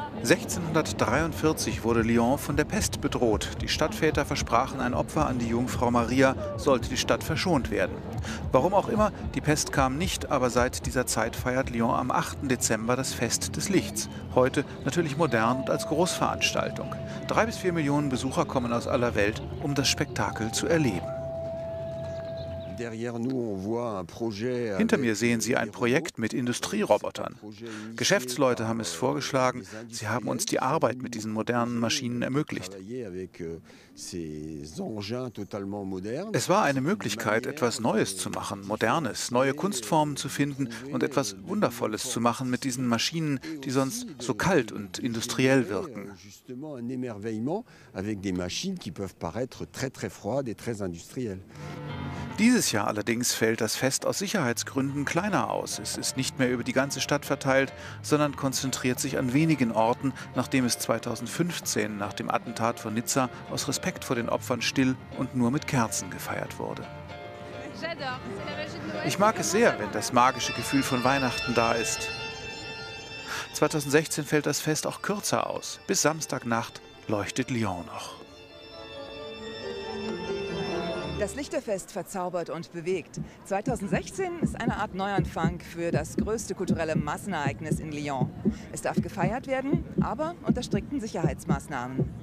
1643 wurde Lyon von der Pest bedroht. Die Stadtväter versprachen ein Opfer an die Jungfrau Maria, sollte die Stadt verschont werden. Warum auch immer, die Pest kam nicht, aber seit dieser Zeit feiert Lyon am 8. Dezember das Fest des Lichts. Heute natürlich modern und als Großveranstaltung. 3 bis 4 Millionen Besucher kommen aus aller Welt, um das Spektakel zu erleben. Hinter mir sehen Sie ein Projekt mit Industrierobotern. Geschäftsleute haben es vorgeschlagen, sie haben uns die Arbeit mit diesen modernen Maschinen ermöglicht. Es war eine Möglichkeit, etwas Neues zu machen, Modernes, neue Kunstformen zu finden und etwas Wundervolles zu machen mit diesen Maschinen, die sonst so kalt und industriell wirken. Dieses Jahr allerdings fällt das Fest aus Sicherheitsgründen kleiner aus. Es ist nicht mehr über die ganze Stadt verteilt, sondern konzentriert sich an wenigen Orten, nachdem es 2015 nach dem Attentat von Nizza aus Respekt vor den Opfern still und nur mit Kerzen gefeiert wurde. Ich mag es sehr, wenn das magische Gefühl von Weihnachten da ist. 2016 fällt das Fest auch kürzer aus. Bis Samstagnacht leuchtet Lyon noch. Das Lichterfest verzaubert und bewegt. 2016 ist eine Art Neuanfang für das größte kulturelle Massenereignis in Lyon. Es darf gefeiert werden, aber unter strikten Sicherheitsmaßnahmen.